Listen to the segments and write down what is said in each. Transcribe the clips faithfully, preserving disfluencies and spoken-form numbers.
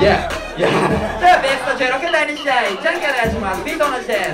いやいや。ではベストじゅうろくだいに試合、じゃんけんお願いします。ビート同じです。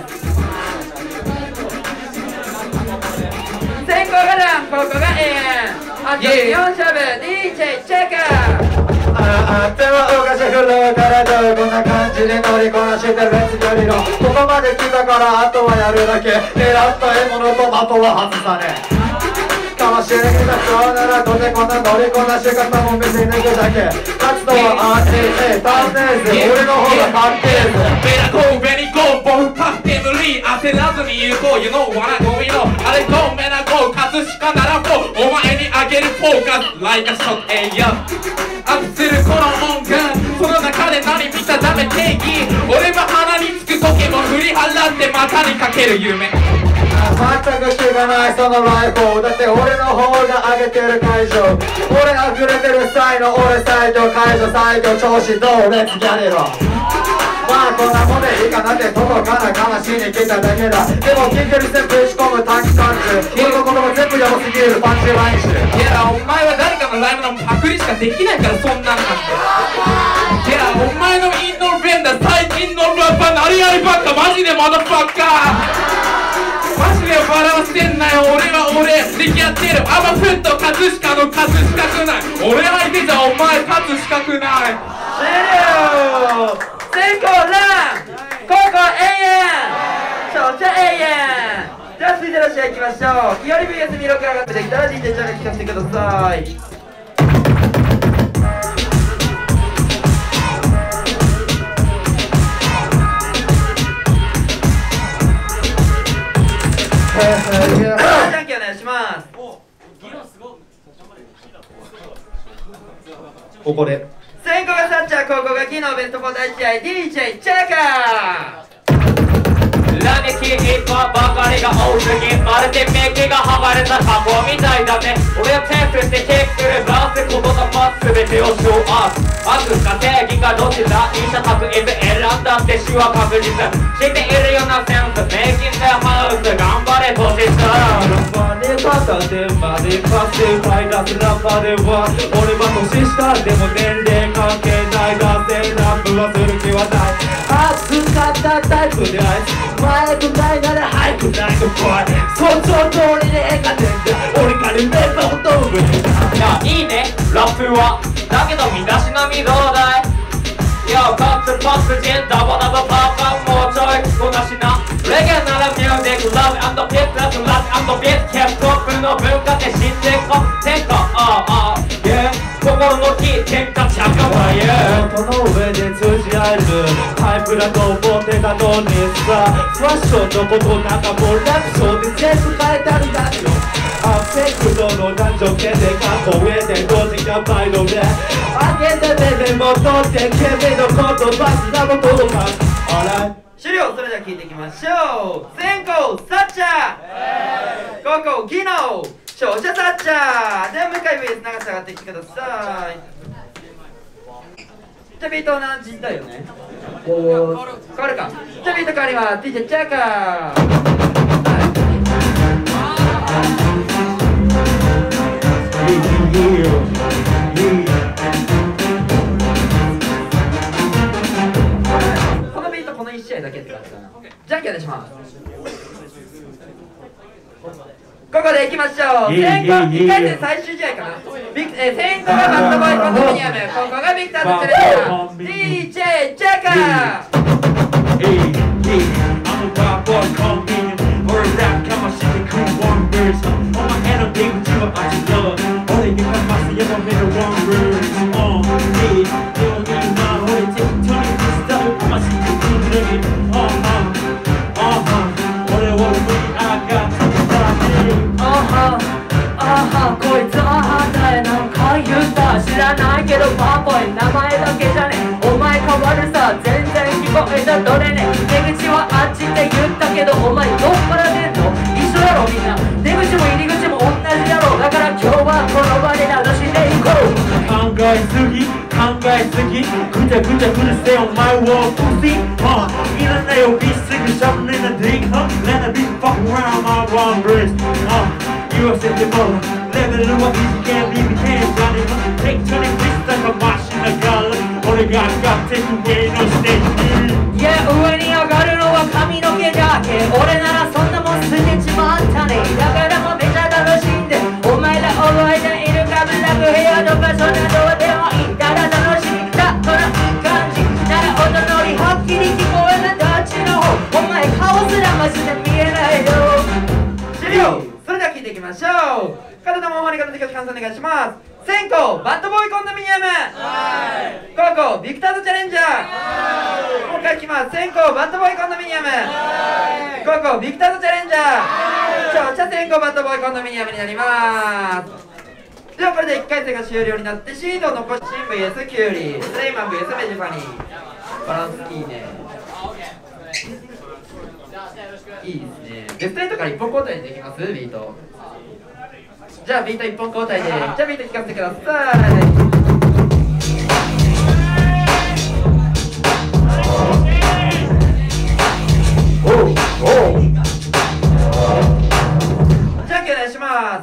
先攻がラン、後攻が永遠。あとよん勝負 ディージェー チェッカー。 ああってはおかしくるからどうこんな感じで乗りこなしてる別距離のここまで来たからあとはやるだけ狙った獲物と的は外さねかもしれないそうならこれこんな乗りこなし方も別に抜くだけ勝つのは アールエー ターンネーズ俺の方が関係ずベラコーベニコーボフパッテムリー焦らずに言うこう You know what I goのあれコーメナコー勝つしかならこうお前にあげるフォーカス Like a shot Aよアップするこの音楽その中で何見たダメ定義俺は鼻につく時も振り払って股にかける夢全く聞かないそのライフだって俺の方が上げてる会場俺溢れてる才能俺最強解除最強調子どうレッツギャレロまあこんなもんでいいかなって届かない話に来ただけだでも聞いてる全部打ち込む短期間中俺の言葉全部やばすぎるパンチライン集いやお前は誰かのライブのパクリしかできないからそんなんなんていやお前のインドルベンダー最近のラッパーなりやりばっかマジでマダファッカーマジで笑わせんなよ俺は俺でき合ってるアマフット勝つしかの勝つ資格ない俺相手じゃお前勝つ資格ない終了先攻ラン後攻永遠勝者永遠じゃあ続いての試合いきましょう。日和 ブイエス ミロクラが出てきたら ディージェー チャンネル聞かせてください。じゃんけんお願いします。 ここで先攻がサッチャー後攻が昨日ベストよんだい試合 ディージェー チェッカーラネキ一本ばかりが多すぎまるでメキが剥がれた過去みたいだね俺をチェックしてキックするバースことがパス全てをショーアップ悪か正義かどちら医者択一選んだって死は確実しているようなセンスメイキングハウス頑張れ年下ラッパーに片手までパス歌い出すラッパーでは俺は年下でも年齢関係ない男性ラップはする気はない熱かったタイプであいつ前くないなら早くないのかいそっちの通りで絵が出んだ俺からメンバーを飛ぶいやいいねラップはだけど身だしなみどうだいいやカツパスジンダバダバパーパンもうちょいこなしなレゲエならミュージックラブ&ピップラスラブ&ビットキャップトップの文化で知ってこ天下あああyeah心の火喧嘩着火yeahこの上で通じ合えるタイプだと思ってたのにさファッションのことなんかもうラプソで全部変えたんだよアフェクトの男女系で過去上で同時がバイドで上げてレベルも取って君の言葉すらも届かん終了。それでは聞いていきましょう。先攻サッチャー後攻ギノ勝者サッチャーでは向井 ブイエス 長さ上がってきてください。じゃあビート同じだよね。こう変わるか。じゃあビート変わります。 ディージェー チャーカーこのビートこのいち試合だけって感じかな。じゃんけんお願いします。ここでいきましょう。先攻いっかい戦最終試合かな。ビクえー、先攻がバッドボーイコンドミニアム、今後がビクターズチレーディージェー チェッカーこいつは反対なんか言った知らないけどパーボーイ名前だけじゃねお前変わるさ全然聞こえたどれね出口はあっちって言ったけどお前どっから出んの一緒やろみんな出口も入り口も同じやろだから今日はこの場で流していこう考えすぎ考えすぎぐちゃぐちゃうるせえお前はプシーいらないよビスグシャブレナディーカーレナビーファックラウンマーワンブリス言わせてもレベルは異次元ビビケンじゃねえか適当にピスタかマシながら俺俺が上がってく上のステージ。いや上に上がるのは髪の毛だけ。俺ならそんなもん捨てちまったね。だからもうめちゃ楽しんで、お前ら覚えているか。全く部屋の場所などうでもいい。ただ楽しみだこのいい感じなら音のりはっきり聞こえる。どっちの方お前顔すらマジで見えないよ。 終了。それでは聞いていきましょう。体のままに形で感想お願いします。先攻バッドボーイコンドミニアム、後攻ビクターズチャレンジャー。もう一回いきます。先攻バッドボーイコンドミニアム、後攻ビクターズチャレンジャー。勝者先攻バッドボーイコンドミニアムになります。ではこれでいっかい戦が終了になって、シードを残しシン ブイエス キュウリ、スレイマン ブイエス メジファニー。バランスいいね。いいですね。ベストエイトからいっぽん交代にできます。ビートじゃあビートいっぽん交代で、じゃあビート聞かせてください。おうおうじゃあお願いします。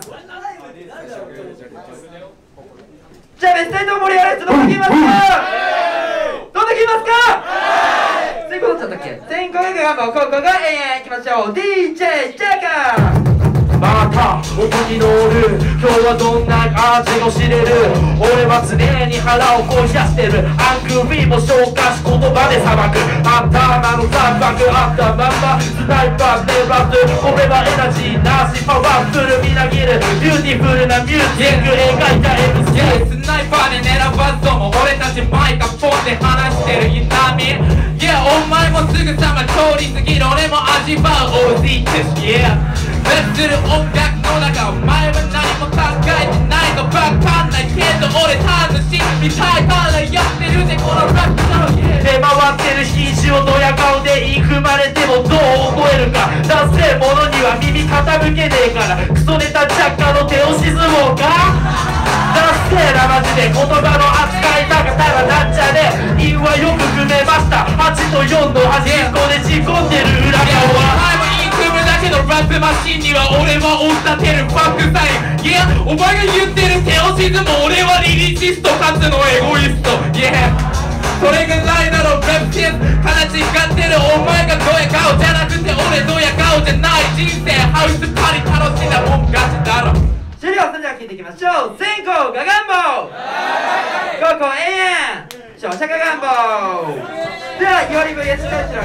じゃあベストエイト盛り上がる人どんどん来ますか。どんどん来ますか。先行どっちだったっけ。先行がガンバ、後攻が永遠。いきましょう。 ディージェー ジャカー。 また音に乗る。今日はどんな味を知れる。俺は常に腹を恋しやしてる。あくびも消化し言葉で裁く。頭の三角あったまんまスナイパーでバズ。俺はエナジーなしパワフルみなぎる。ビューティフルなミュージック描いた エムシー。 スナイパーで狙わずとも俺たちマイカポンで話してる痛み。いやお前もすぐさま通り過ぎる。俺も味わう オーディー です。Yeah let's do the 音楽の中、お前は何も考えてないのばっかんないけど、俺楽しみたいからやってるぜこのラップだろ。出回ってる品種をドヤ顔で言い踏まれてもどう覚えるか。ダセえものには耳傾けねえから。クソネタ着火の手押し相撲か。ダセえなマジで言葉の扱い高たらなんちゃねえ。韻はよく組めました。はちとよんの端っこで仕込んでる裏側。ラップマシンには俺は追っ立てるバックサイン。いやお前が言ってる手押し相撲、俺はリリシストかつのエゴイスト。いやそれがないだろラップシン。形がってるお前がドヤ顔じゃなくて俺ドヤ顔じゃない。人生ハウスパリ楽しんだもん勝ちだろ。 終了。それでは聞いていきましょう。先攻ガガンボ、後攻永遠。勝者ガガンボ。ではイオリ ブイエス カルチャ